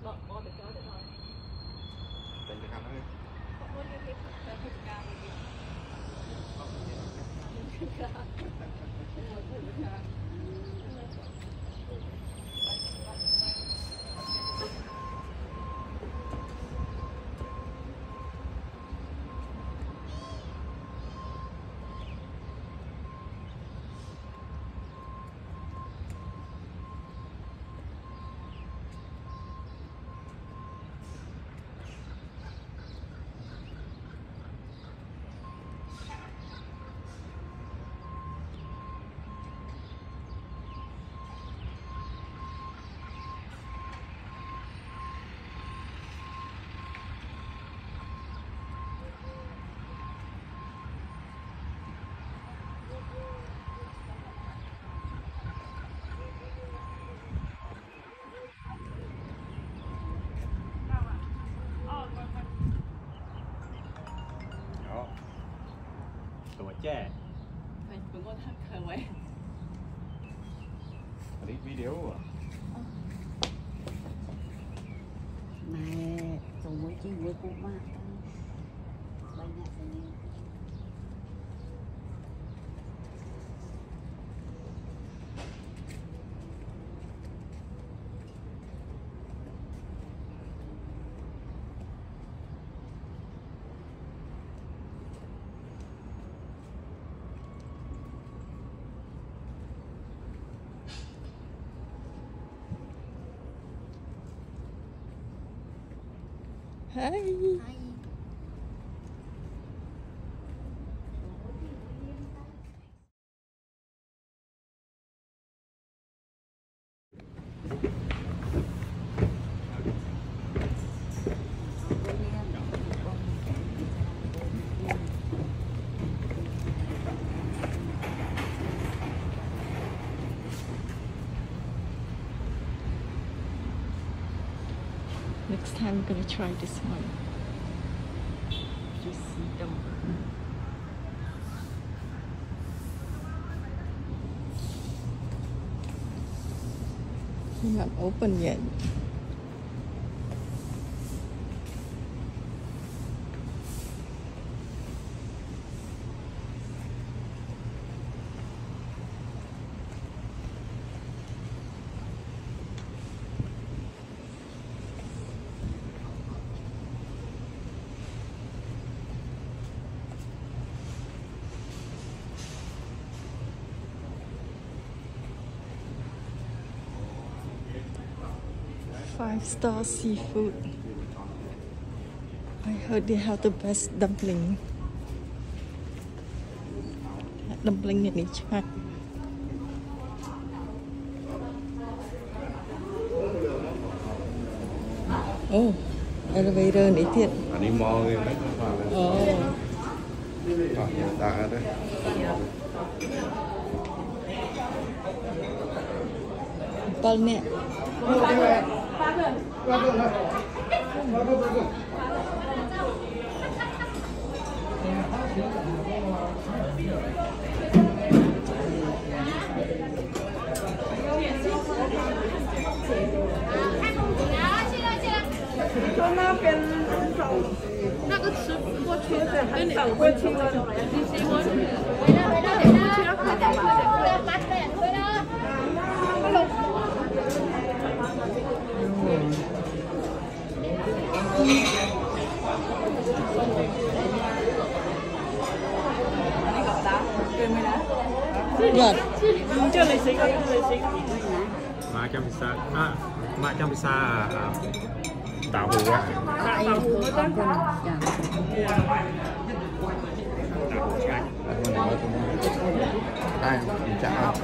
Tên cái khăn đó đi. Tuổi trẻ. Clip video à? Này, dùng mỗi chi với cô mà. Banyak sini. Hi. Hi. Next time I'm gonna try this one. Just see them. Not open yet. Five-star seafood. I heard they have the best dumpling. Dumpling này đi chắc. Oh, elevator này thiệt. Đi mò người đấy. Oh. Hiện tại đấy. Con nè. Vâng. Chưa lấy xính, Mà trăm pizza, mà trăm pizza đảo hủ á. Đảo hủ mới có. Đây, chả.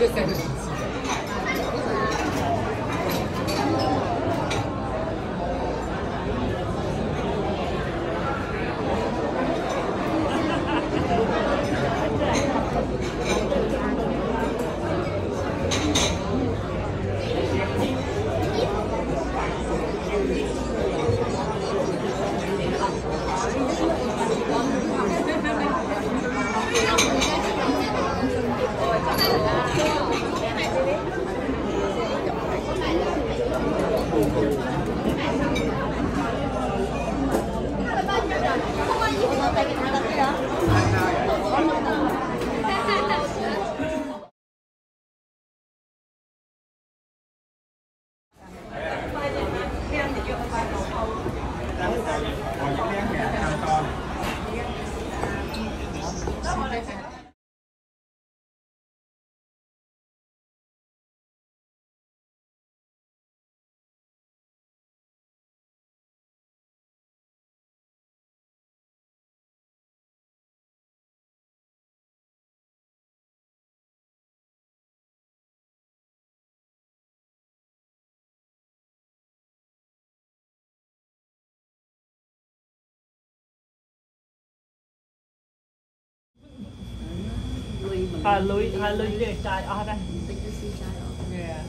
Lui đi trai ở đây. Yeah.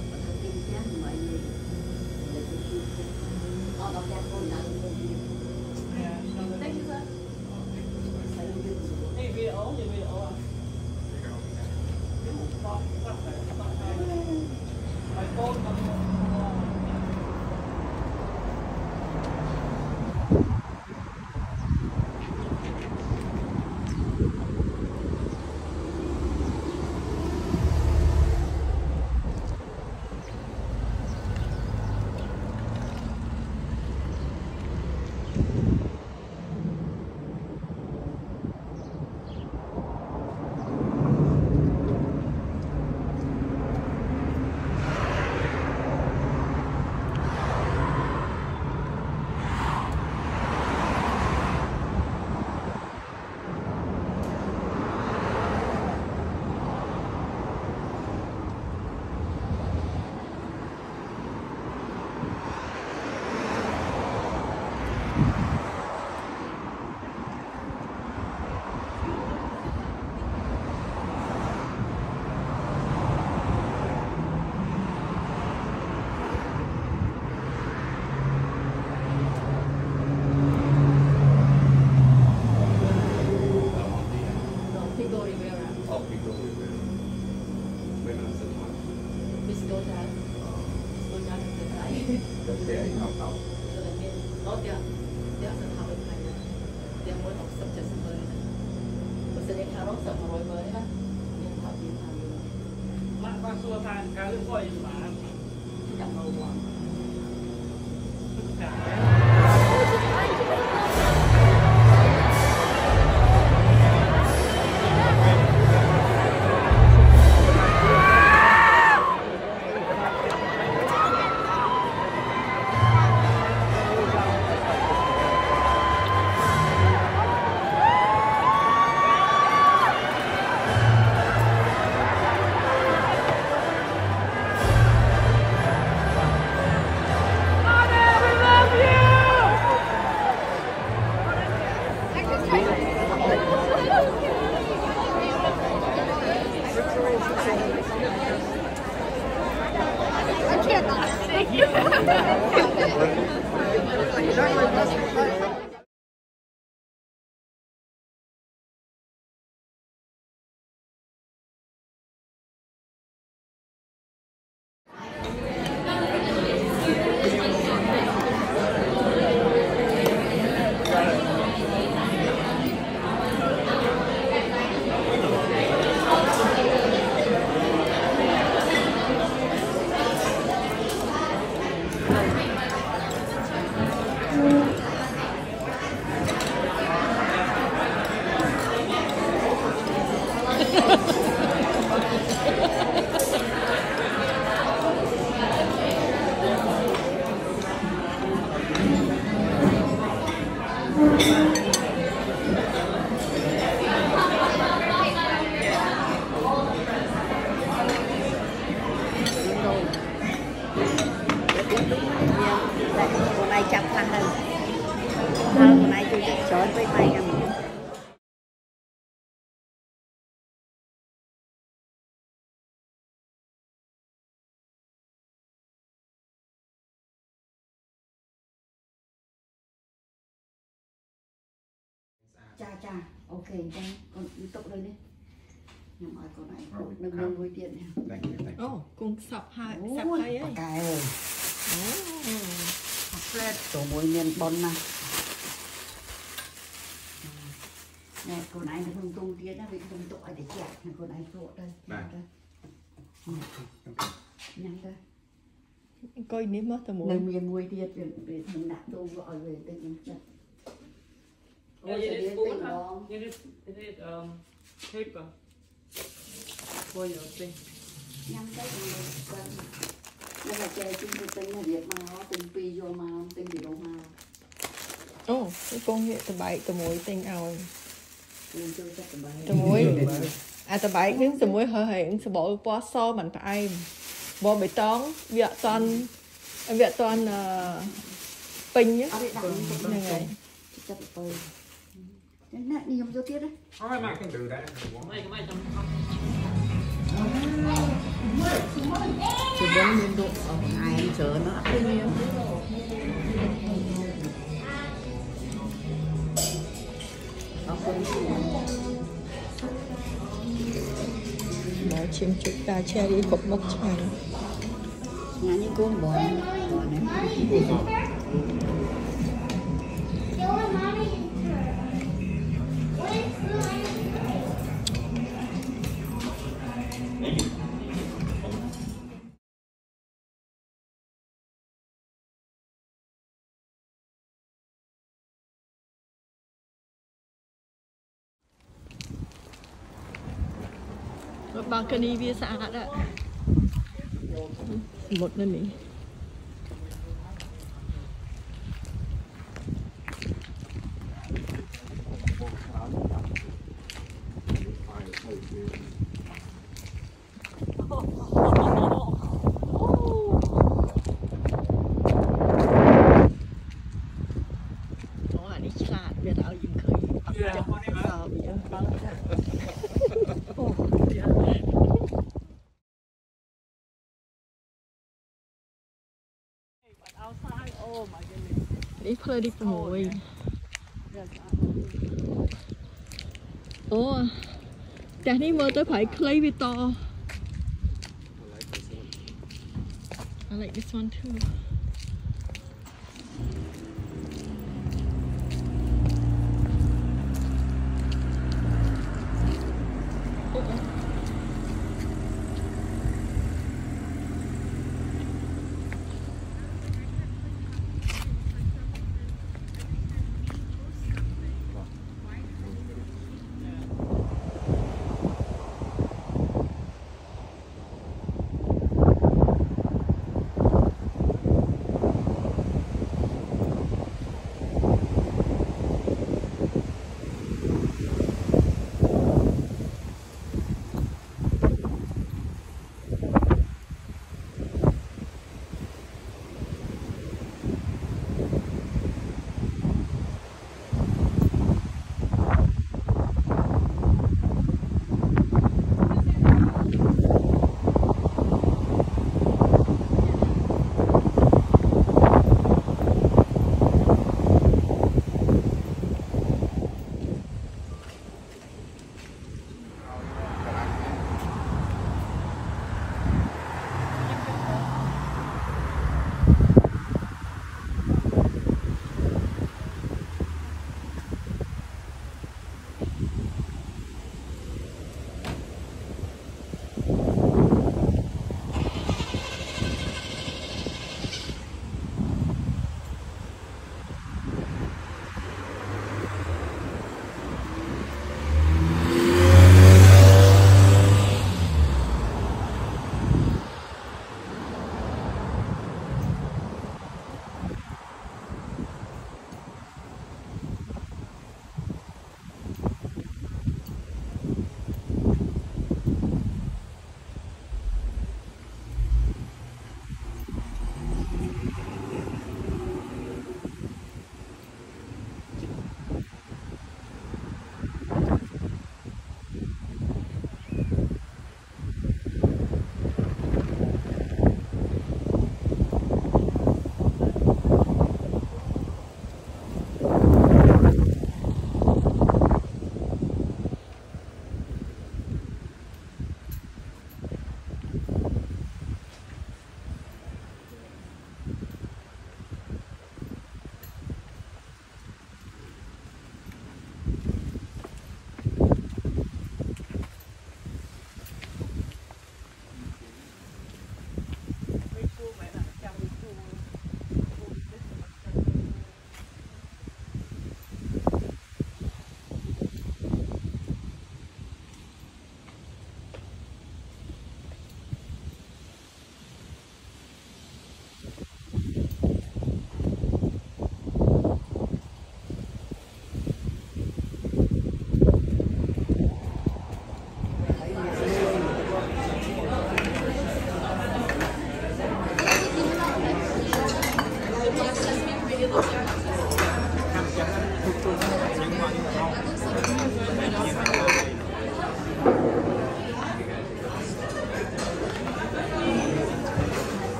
We love you! ok con tốc đây đi nhưng mà con này đừng đừng nuôi tiền nha. Ồ, cùng sập hai ấy. Cái tổ mối miền bồn mà nè con này nó không tung tiền nó bị tung tội để chẹt con này trộn đây nhắn đây Coi nếm mất tao muốn. nơi miền nuôi tiền về thằng đặt tung gọi về tên nhân chất. Yeah, you need spoon, huh? You need paper for your thing. Nhắm cái này đây là chè chung tinh là Việt mà nó tinh pi vô mà tinh gì đâu mà. Ồ, cái con hiện tờ bảy tờ muối tinh ao. Tờ Tụi muối. À tờ bảy đứng tờ muối hơi hiện tờ bộ quá so mình phải bỏ bể tón việc toàn pin nhá. Này này. Nè, đi không vô tiết đấy. Alright, I can do that. Chỉ muốn nhiệt độ ở ngày em chờ nó áp lên nhiều. Bỏ chim chụp ta che đi cột mất cho này. Nhà như con bò này. Balcony view sạch ạ. Một nơi này. Đó đi chặt biệt áo dìm khơi. Outside, oh my goodness. Đi phơi đi mùi. Ủa, chả đi mơ tới phải clay vi to. I like this one too.